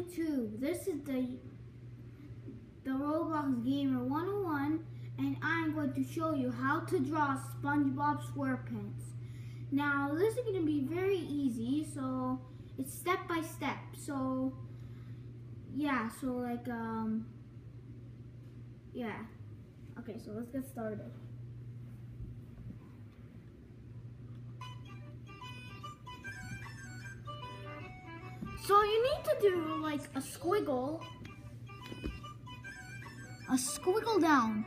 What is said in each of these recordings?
YouTube. This is the Roblox Gamer 101, and I'm going to show you how to draw SpongeBob SquarePants. Now, this is going to be very easy, so it's step by step. So, yeah, yeah. Okay, so let's get started. So you need to do like a squiggle down.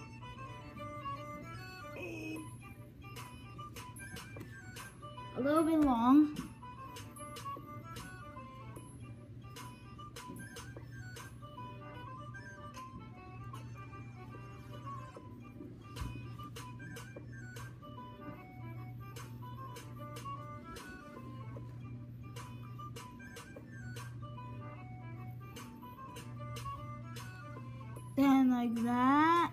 A little bit long. Then like that.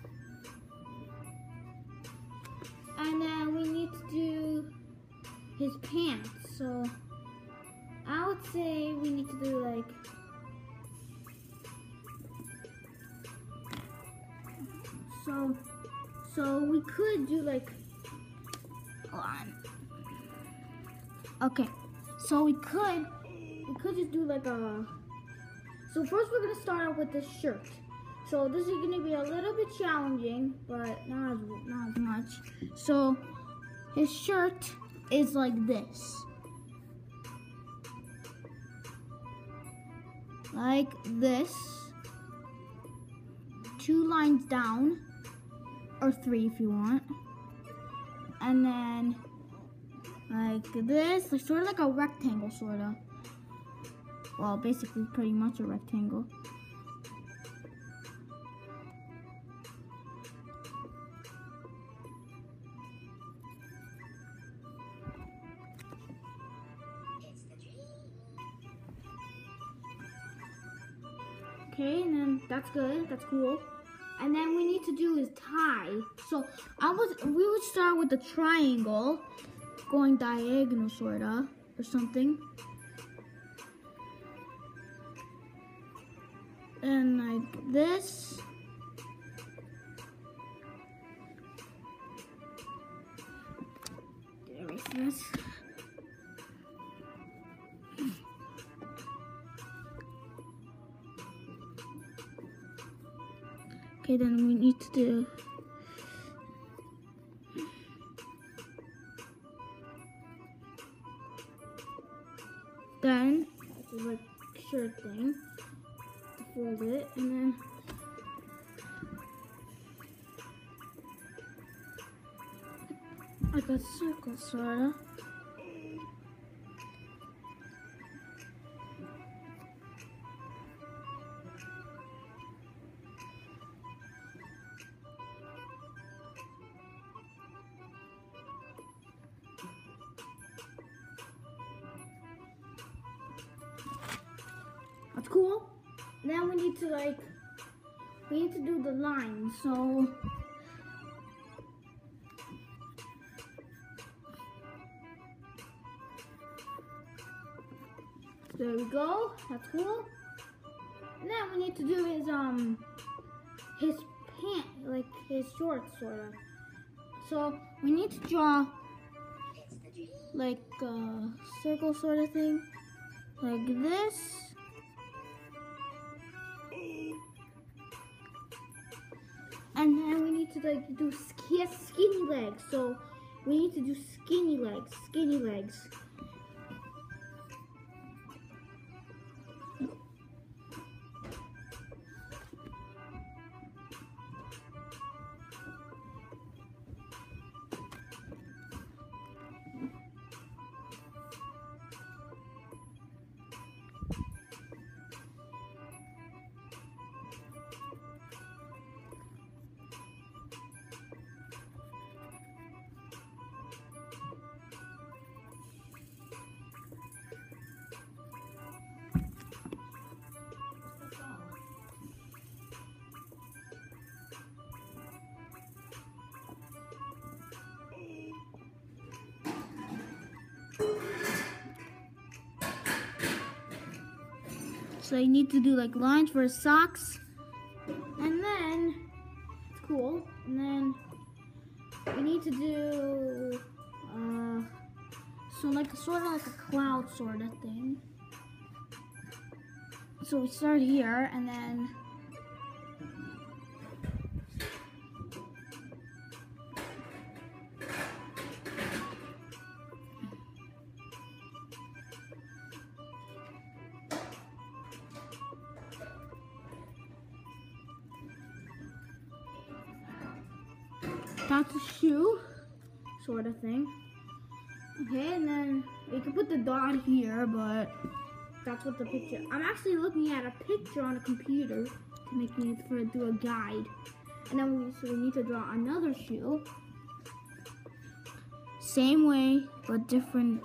And then we need to do his pants. So I would say we need to do like so we could do like, hold on. Okay. So we could just do like a, so first we're gonna start out with this shirt. So this is going to be a little bit challenging, but not as much. So his shirt is like this. Like this. 2 lines down, or 3 if you want. And then like this, like sort of like a rectangle, sort of. Well, basically pretty much a rectangle. Okay, and then that's good, that's cool. And then we need to do his tie. So we would start with the triangle, going diagonal sorta, or something. And like this. Erase this. Okay, then we need to do then like shirt thing to fold it, and then like a circle sorta. That's cool. Now we need to do the lines. So there we go. That's cool. Now we need to do his pant, like his shorts sorta. So we need to draw like a circle sort of thing, like this. And then we need to like do skinny legs. So we need to do skinny legs. So you need to do like lines for his socks. And then, it's cool. And then we need to do, so like sort of like a cloud sort of thing. So we start here and then that's a shoe sort of thing. Okay, and then we can put the dot here, but that's what the picture. I'm actually looking at a picture on a computer to make me do a guide. And then we need to draw another shoe. Same way, but different.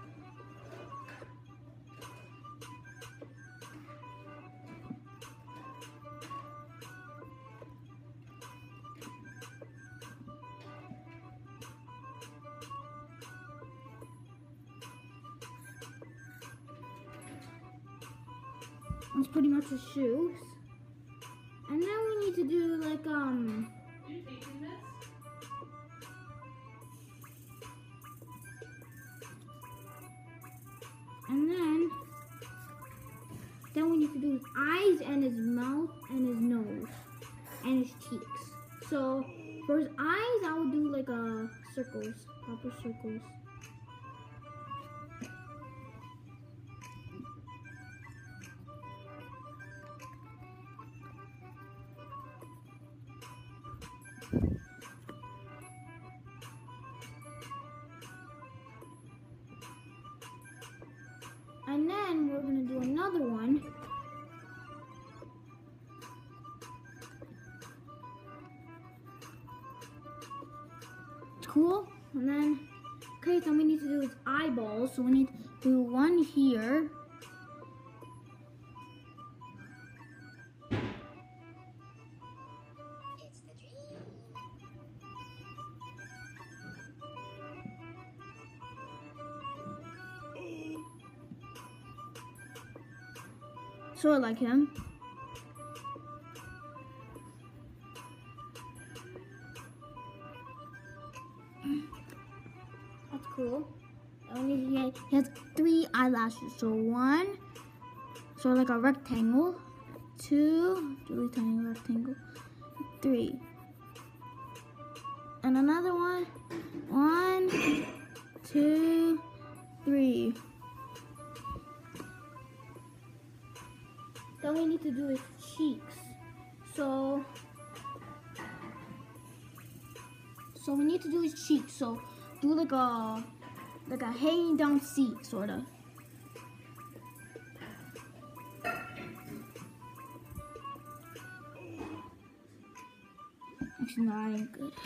That's pretty much the shoes. And then we need to do like You taking this? and then we need to do his eyes and his mouth and his nose and his cheeks. So for his eyes I would do like circles, proper circles. And then we're gonna do another one. Cool. And then, okay, so we need to do his eyeballs. So we need to do one here. Sort of like him. That's cool. He has 3 eyelashes. So 1, sort of like a rectangle. 2, really tiny rectangle. 3. And another one. 1, 2, 3. Then we need to do his cheeks. So we need to do his cheeks. So do like a hanging down seat sorta. Actually, no, that ain't good.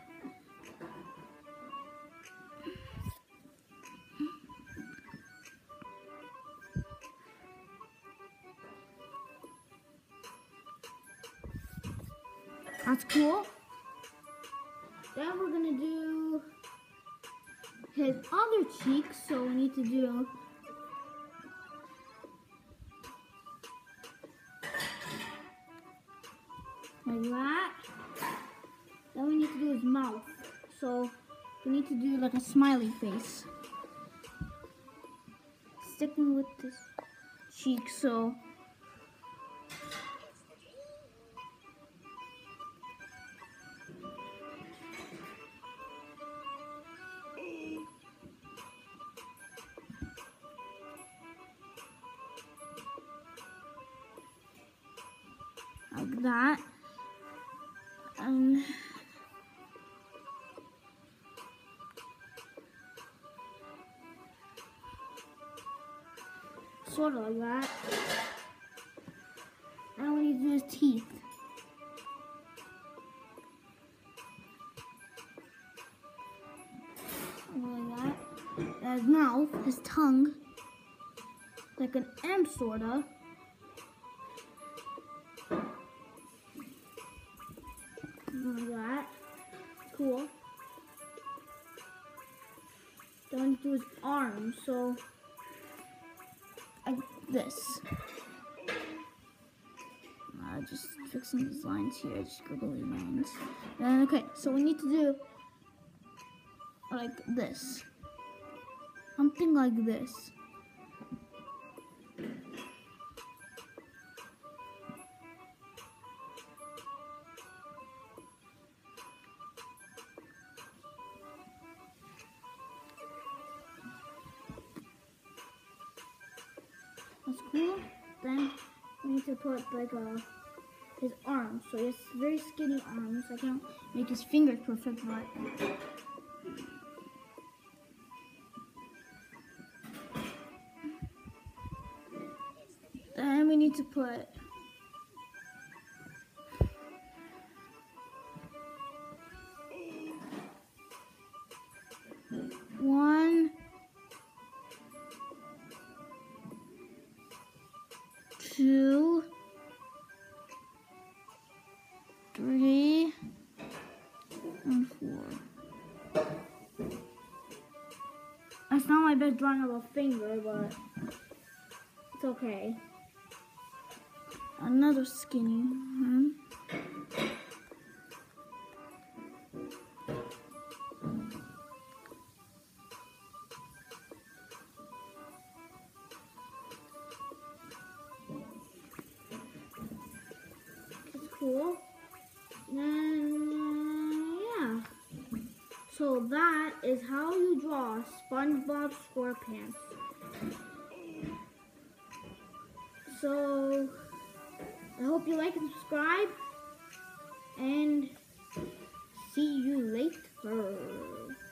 That's cool. Then we're gonna do his other cheek, so we need to do like that. Then we need to do his mouth, so we need to do like a smiley face. Sticking with this cheek, so like that. Sort of like that. Now we need to do his teeth. Like that. And his mouth, his tongue, like an M sorta. Like that. Cool. Then we need to do his arms, so like this. just fixing these lines here, just scribbly lines. And okay, so we need to do like this. Something like this. That's cool. Then we need to put like his arms. So he has very skinny arms. I can't make his fingers perfect, but then we need to put one, two, three, and four. That's not my best drawing of a finger, but it's okay. Another skinny one. It's cool. And yeah. So that is how you draw SpongeBob SquarePants. So I hope you like and subscribe, and see you later.